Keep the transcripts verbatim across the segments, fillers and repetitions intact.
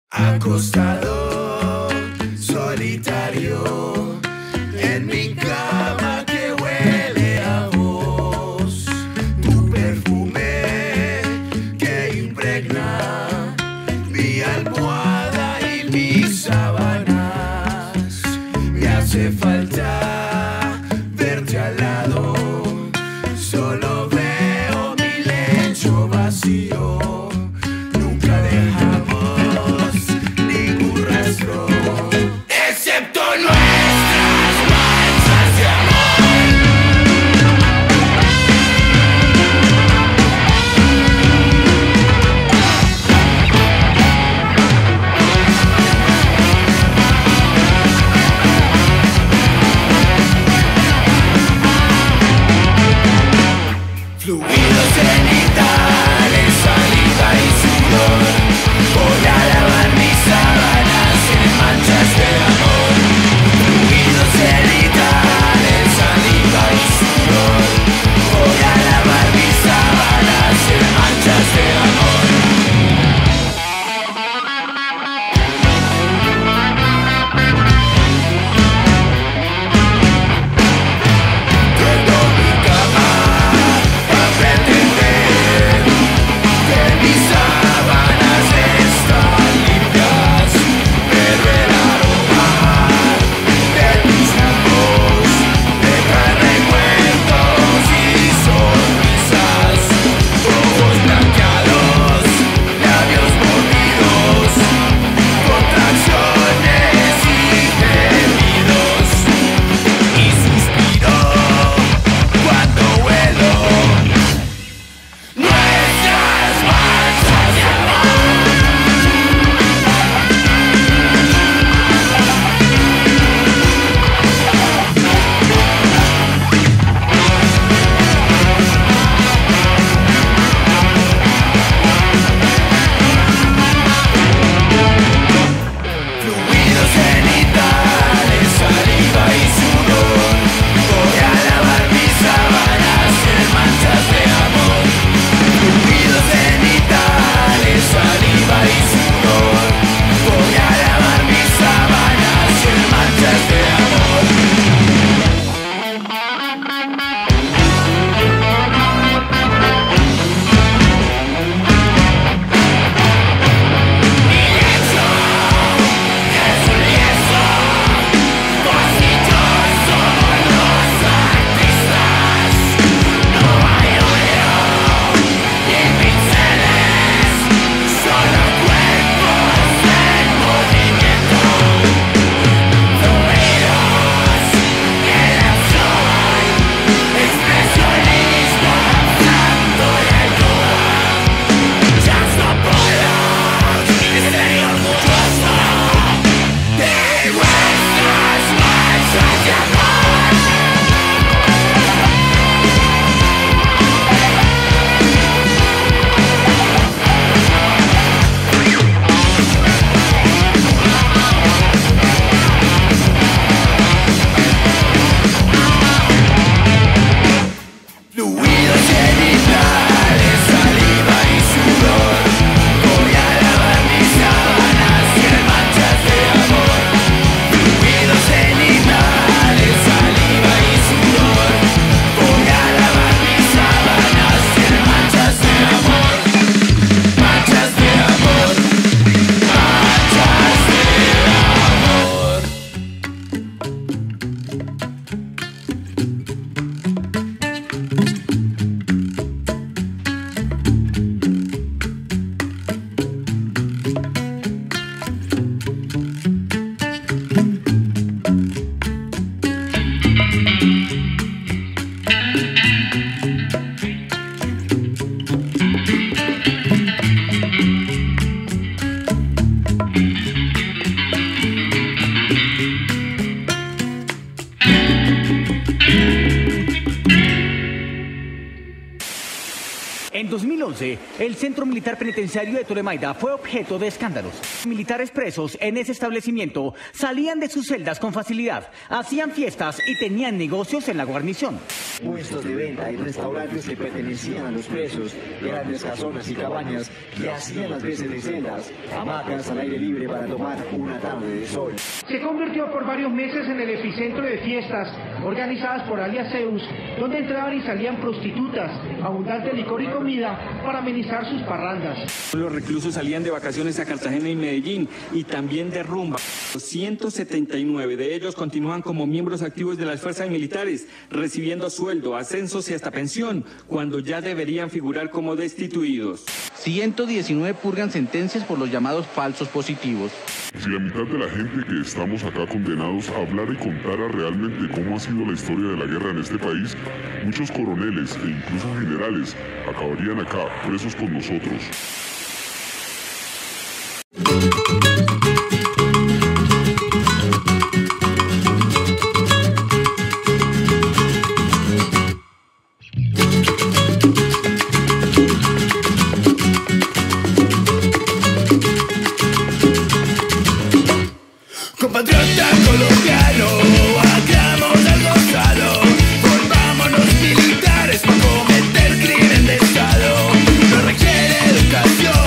Acostado, solitario, en mi cama que huele a vos. Tu perfume que impregna mi almohada y mis sábanas. Me hace falta verte al lado, solo veo mi lecho vacío. Nunca dejamos ningún rastro, excepto nuestras manchas de amor. Fluidos genitales, saliva y sudor. Voy a lavar mis sábanas en manchas de amor. Fluidos genitales, saliva y sudor. Voy a lavar mis sábanas en manchas de amor. Prendo mi cama a pretender que mis sábanas están limpias, pero el aroma de tus ojos deja recuerdos y sonrisas. Ojos blanqueados, labios mordidos, contracciones y gemidos. Y suspiro cuando huelo nuestras manchas de amor. Fluidos genitales, saliva y sudor. Voy a lavar mis sábanas en manchas de amor. Fluidos genitales, saliva y sudor. Voy a lavar mis sábanas en manchas de amor. Mi lecho es un lienzo, vos y yo somos los artistas. No hay óleo ni pinceles, solo cuerpos en movimiento. Fluidos en acción, expresionismo abstracto y ayuda. Just a product, misterio orgulloso de vuestras manchas de amor. Fluidos genitales, saliva y sudor. Voy a lavar mis sábanas en manchas de amor. Fluidos genitales, saliva y sudor. Voy a lavar mis sábanas en manchas de amor. Manchas de amor. Manchas de amor. En tus dos mil once, el Centro Militar Penitenciario de Torremaida fue objeto de escándalos. Militares presos en ese establecimiento salían de sus celdas con facilidad, hacían fiestas y tenían negocios en la guarnición. Puestos de venta y restaurantes que pertenecían a los presos, grandes casonas y cabañas que hacían las veces de celdas, hamacas al aire libre para tomar una tarde de sol. Se convirtió por varios meses en el epicentro de fiestas organizadas por alias Zeus, donde entraban y salían prostitutas, abundante licor y comida para amenizar sus parrandas. Los reclusos salían de vacaciones a Cartagena y Medellín y también de rumba. ciento setenta y nueve de ellos continúan como miembros activos de las fuerzas militares, recibiendo sueldo, ascensos y hasta pensión, cuando ya deberían figurar como destituidos. ciento diecinueve purgan sentencias por los llamados falsos positivos. Si la mitad de la gente que estamos acá condenados hablara y contara realmente cómo ha sido la historia de la guerra en este país, muchos coroneles e incluso generales acabarían acá presos con nosotros. Compatriota colombiano, hagamos algo sano, volvámonos militares para cometer crimen de Estado. No requiere educación.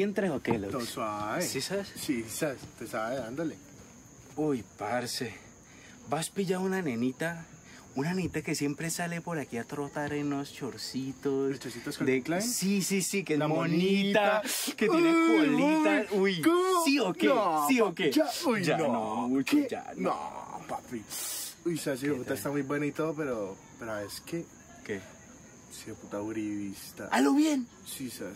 entres o qué, Lux? No, suave. ¿Sí sabes? Sí, sabes, te sabe, dándole. Uy, parce. ¿Vas a pillar una nenita? Una nenita que siempre sale por aquí a trotar en unos chorcitos. ¿Los chorcitos con de... Klein? Sí, sí, sí, que es La monita, monita. que tiene Uy, colita. uy, Uy, ¿cómo? ¿sí o qué? No, ¿Sí o qué? Ya, uy, ya no, no, mucho, ¿qué? ya no. No, papi. Uy, sabes, hijo de puta, está muy buena y todo, pero... Pero es que... ¿Qué? Sí, de puta uribista. ¡A lo bien! Sí, sabes.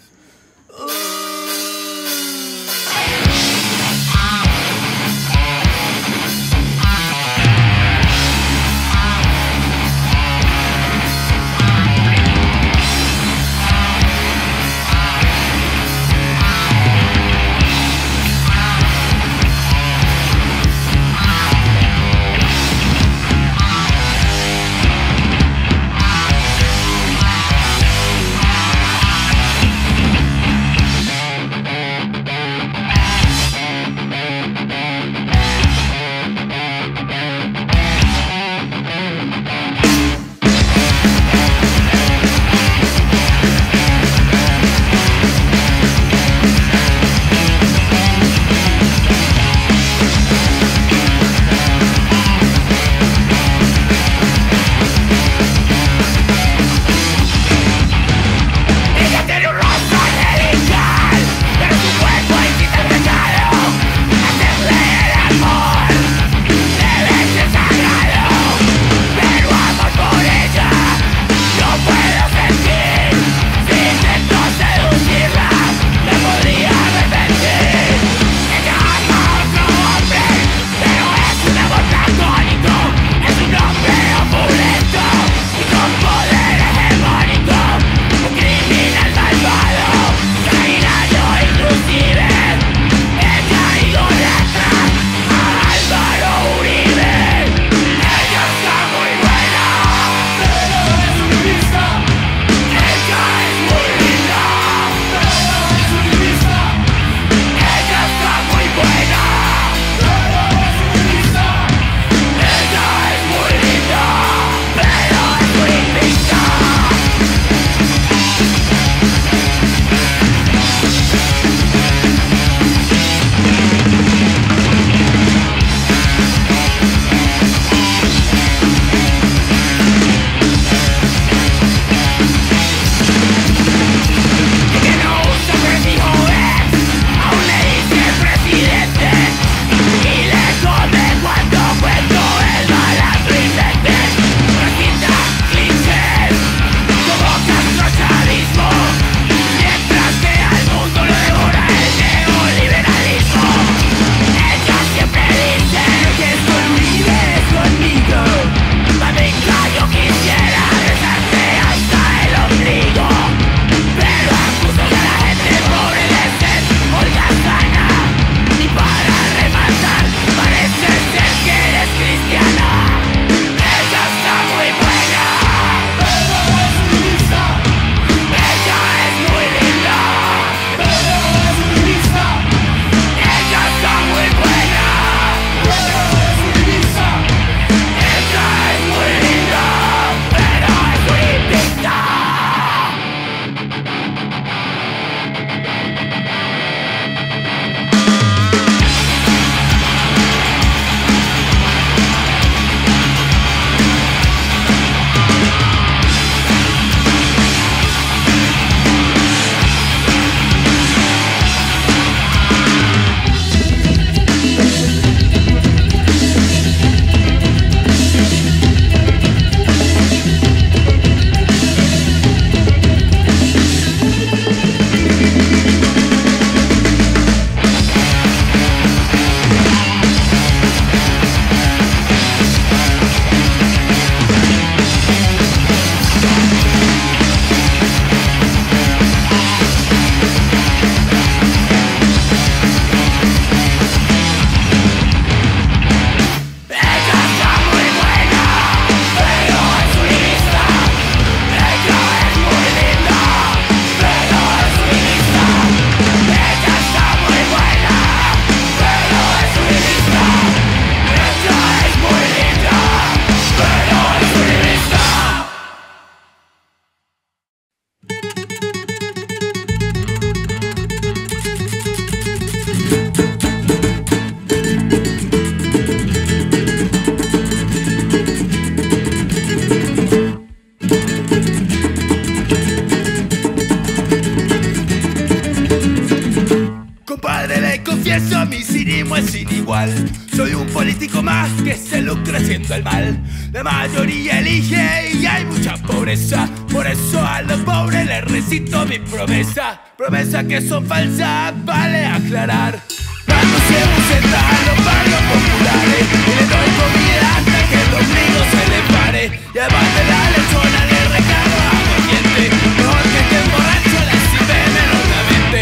combatiendo el mal. La mayoría elige y hay mucha pobreza. Por eso a los pobres les recito mi promesa. Promesa que son falsas, vale aclarar. Cuando se buceta a los barrios populares y le doy comida hasta que el domingo se le pare. Y además de la lechona le recargo aguardiente. Mejor que esté borracho le sirve menoramente.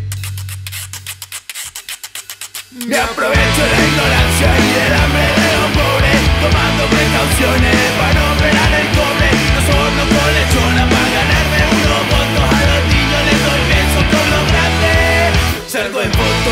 Me aprovecho la ignorancia y del hambre de los pobres, tomando precauciones para no frenar el cobre. No soborno con lechona para ganarme unos votos. A los niños les doy besos con los grandes. Salgo en foto.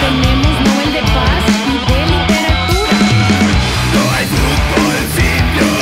No hay fútbol sin violencia.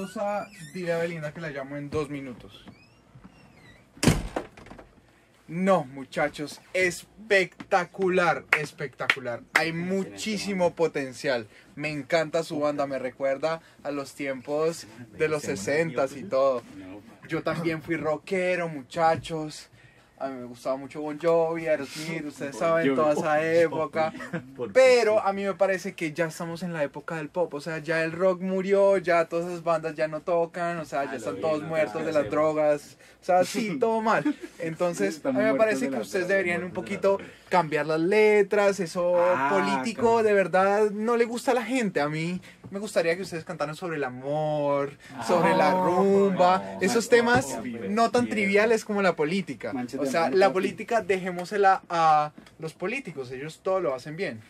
Rosa, dile a Belinda que la llamo en dos minutos. No, muchachos, espectacular, espectacular. Hay muchísimo potencial. Me encanta su banda, me recuerda a los tiempos de los sesentas y todo. Yo también fui rockero, muchachos. A mí me gustaba mucho Bon Jovi, Aerosmith, ustedes saben, toda esa época. Pero a mí me parece que ya estamos en la época del pop. O sea, ya el rock murió, ya todas esas bandas ya no tocan. O sea, ya están todos muertos de las drogas. O sea, sí, todo mal. Entonces, a mí me parece que ustedes deberían un poquito cambiar las letras. Eso político de verdad no le gusta a la gente. A mí me gustaría que ustedes cantaran sobre el amor, sobre la rumba. Esos temas no tan triviales como la política. O sea, la política dejémosela a los políticos, ellos todo lo hacen bien.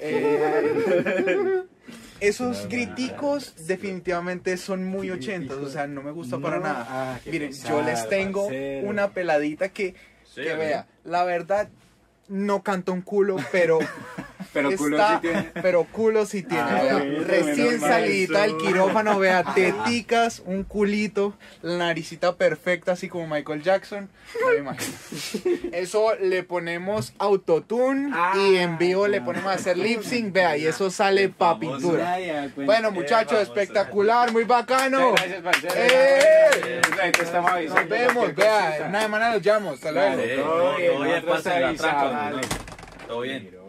Eh, esos griticos definitivamente son muy ochentas, o sea, no me gusta para nada. Miren, yo les tengo una peladita que, que vea, la verdad no canta un culo, pero... Pero culo está, sí tiene. Pero culo sí tiene. Ah, vea. bueno, Recién bueno, salidita del eso. quirófano, vea, teticas, un culito, la naricita perfecta, así como Michael Jackson. No me imagino. Eso le ponemos autotune y en vivo le ponemos a hacer lip sync, vea, y eso sale pa' pintura. Bueno, muchachos, espectacular, muy bacano. Gracias, parcero. ¡Eh! Estamos avisando. Nos vemos, vea, una semana los llamo, hasta luego. Dale, todo bien, Todo bien, nosotros parce, la avisamos, atraco, dale. Todo bien.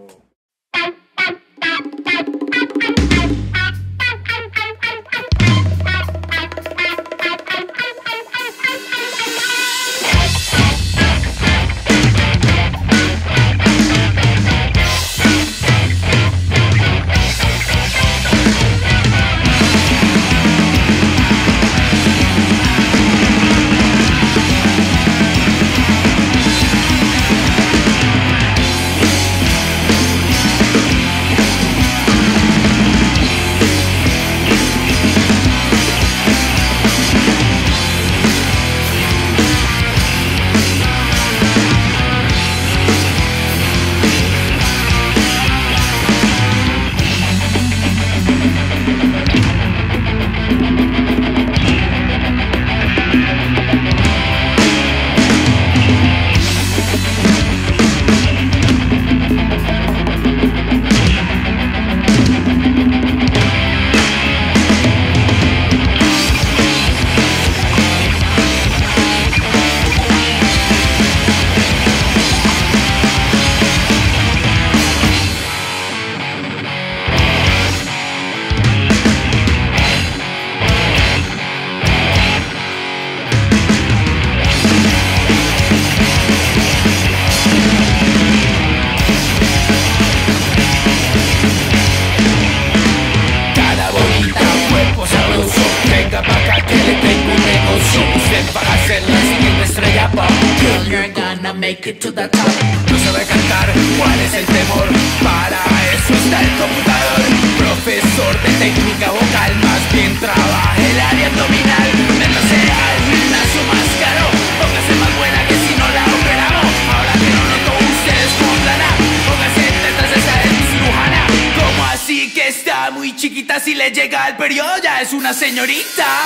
Make it to the top. No sabe cantar, ¿cuál es el temor? Para eso está el computador. Profesor de técnica vocal, más bien trabaja el área abdominal. Métase al gimnasio más caro, póngase más buena que si no la operamos. Ahora que no noto ustedes con plana, póngase tetas, esa es mi cirujana. ¿Cómo así que está muy chiquita? Si le llega al periodo ya es una señorita.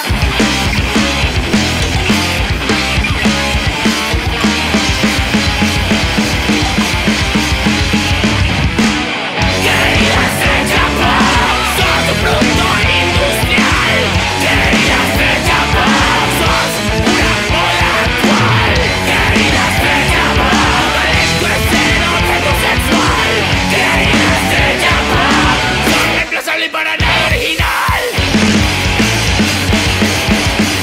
Para nada original.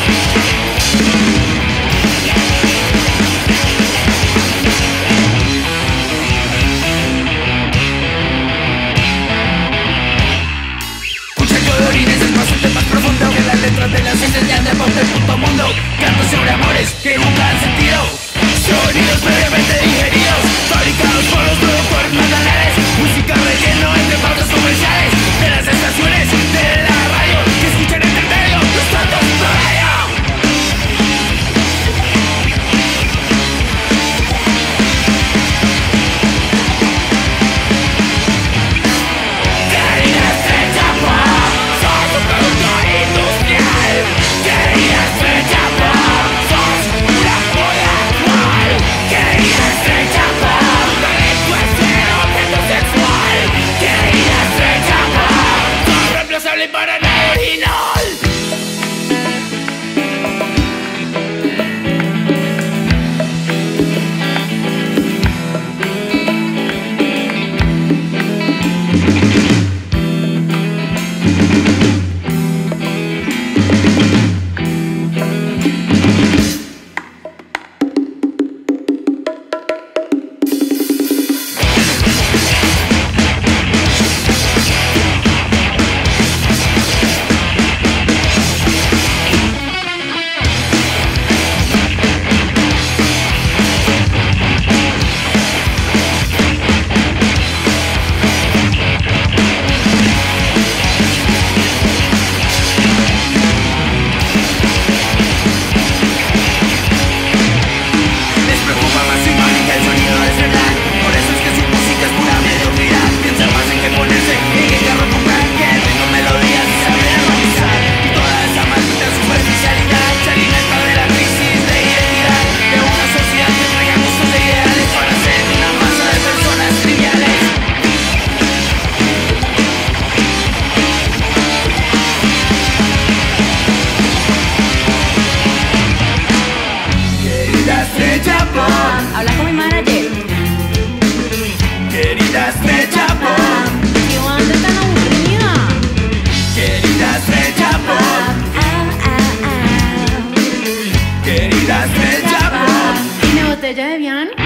botella de Vian?